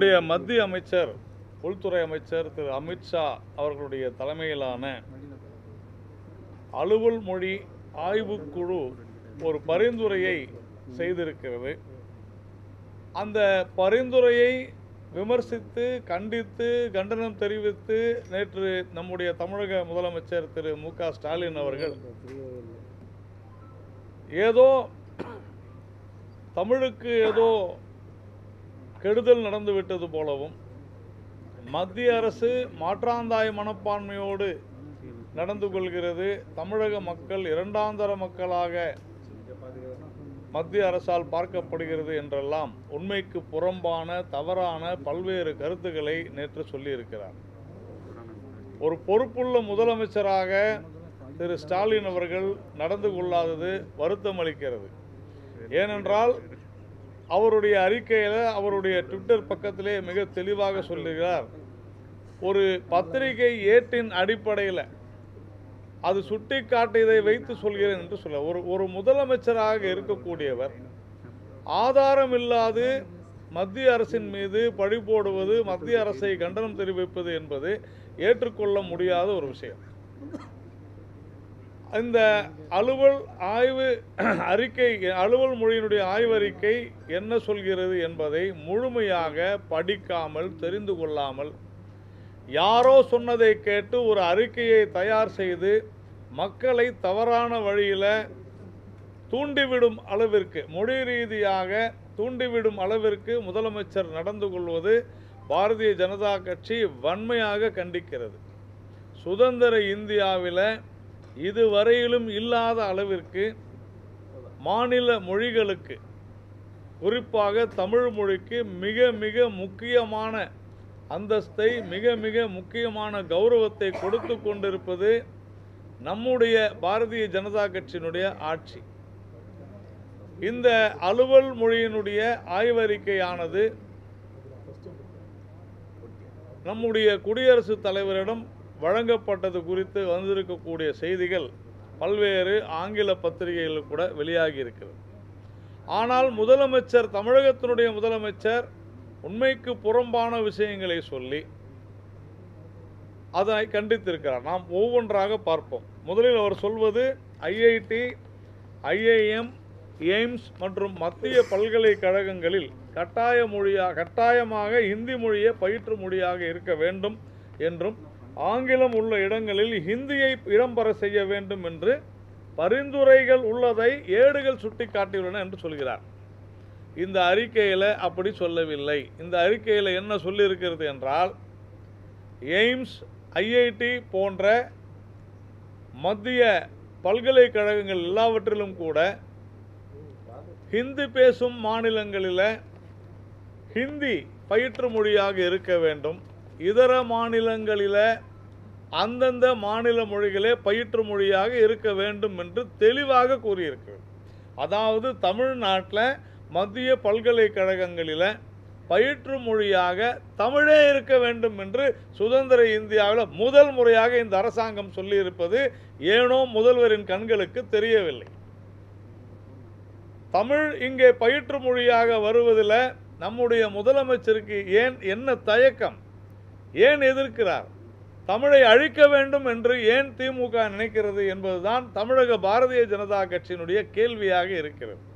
மத்திய அமைச்சர் உள்துறை அமைச்சர் திரு அமித்ஷா அவர்களுடைய தலைமையிலான அலுவல் மொழி ஆய்வுக்குழு ஒரு பரிந்துரையை செய்திருக்கிறது. அந்த பரிந்துரையை விமர்சித்து கண்டித்து கண்டனம் தெரிவித்து நேற்று நம்முடைய தமிழக முதலமைச்சர் திரு மு.க. ஸ்டாலின் அவர்கள் ஏதோ தமிழுக்கு ஏதோ கெடுதல் நடந்துவிட்டது போலவும் மத்திய அரசு மாற்றாந்தாய் மனப்பான்மையோடு நடந்து கொள்கிறது, தமிழக மக்கள் இரண்டாந்தர மக்களாக மத்திய அரசால் பார்க்கப்படுகிறது என்றெல்லாம் உண்மைக்கு புறம்பான தவறான பல்வேறு கருத்துக்களை நேற்று சொல்லியிருக்கிறார். ஒரு பொறுப்புள்ள முதலமைச்சராக திரு ஸ்டாலின் அவர்கள் நடந்து கொள்ளாதது வருத்தம் அளிக்கிறது. ஏனென்றால் அவருடைய அறிக்கையில் அவருடைய ட்விட்டர் பக்கத்திலே மிக தெளிவாக சொல்லுகிறார், ஒரு பத்திரிகை ஏட்டின் அடிப்படையில் அது சுட்டி காட்டியதை வைத்து சொல்கிறேன் என்று சொல்ல ஒரு முதலமைச்சராக இருக்கக்கூடியவர் ஆதாரம் இல்லாது மத்திய அரசின் மீது பழி போடுவது, மத்திய அரசை கண்டனம் தெரிவிப்பது என்பது ஏற்றுக்கொள்ள முடியாத ஒரு விஷயம். இந்த அலுவல் மொழியினுடைய ஆய்வறிக்கை என்ன சொல்கிறது என்பதை முழுமையாக படிக்காமல் தெரிந்து கொள்ளாமல் யாரோ சொன்னதை கேட்டு ஒரு அறிக்கையை தயார் செய்து மக்களை தவறான வழியில் தூண்டிவிடும் அளவிற்கு, மொழி ரீதியாக தூண்டிவிடும் அளவிற்கு முதலமைச்சர் நடந்து கொள்வது பாரதிய ஜனதா கட்சி வன்மையாக கண்டிக்கிறது. சுதந்திர இந்தியாவில் இதுவரையிலும் இல்லாத அளவிற்கு மாநில மொழிகளுக்கு, குறிப்பாக தமிழ் மொழிக்கு மிக மிக முக்கியமான அந்தஸ்தை, மிக மிக முக்கியமான கௌரவத்தை கொடுத்து கொண்டிருப்பது நம்முடைய பாரதிய ஜனதா கட்சியினுடைய ஆட்சி. இந்த அலுவல் மொழியினுடைய ஆய்வறிக்கையானது நம்முடைய குடியரசுத் தலைவரிடம் வழங்கப்பட்டது குறித்து வந்திருக்கக்கூடிய செய்திகள் பல்வேறு ஆங்கில பத்திரிகைகள் கூட வெளியாகி இருக்கிறது. ஆனால் முதலமைச்சர், தமிழகத்தினுடைய முதலமைச்சர் உண்மைக்கு புறம்பான விஷயங்களை சொல்லி அதனை கண்டித்திருக்கிறார். நாம் ஒவ்வொன்றாக பார்ப்போம். முதலில் அவர் சொல்வது ஐஐடி, ஐஐஎம், எய்ம்ஸ் மற்றும் மத்திய பல்கலைக்கழகங்களில் கட்டாயமாக இந்தி மொழியை பயிற்று மொழியாக இருக்க வேண்டும் என்றும் ஆங்கிலம் உள்ள இடங்களில் ஹிந்தியை இடம்பெற செய்ய வேண்டும் என்று பரிந்துரைகள் உள்ளதை ஏடுகள் சுட்டிக்காட்டியுள்ளன என்று சொல்கிறார். இந்த அறிக்கையில் அப்படி சொல்லவில்லை. இந்த அறிக்கையில் என்ன சொல்லியிருக்கிறது என்றால், எய்ம்ஸ், ஐஐடி போன்ற மத்திய பல்கலைக்கழகங்கள் எல்லாவற்றிலும் கூட ஹிந்தி பேசும் மாநிலங்களில் ஹிந்தி பயிற்று மொழியாக இருக்க வேண்டும், இதர மாநிலங்களில் அந்தந்த மாநில மொழிகளே பயிற்று மொழியாக இருக்க வேண்டும் என்று தெளிவாக கூறியிருக்கிறது. அதாவது தமிழ்நாட்டில் மத்திய பல்கலைக்கழகங்களில் பயிற்று மொழியாக தமிழே இருக்க வேண்டும் என்று சுதந்திர இந்தியாவில் முதல் முறையாக இந்த அரசாங்கம் சொல்லியிருப்பது ஏனோ முதல்வரின் கண்களுக்கு தெரியவில்லை. தமிழ் இங்கே பயிற்று மொழியாக வருவதில் நம்முடைய முதலமைச்சருக்கு என்ன தயக்கம், ஏன் எதிர்க்கிறார், தமிழை அழிக்க வேண்டும் என்று ஏன் திமுக நினைக்கிறது என்பதுதான் தமிழக பாரதிய ஜனதா கட்சியினுடைய கேள்வியாக இருக்கிறது.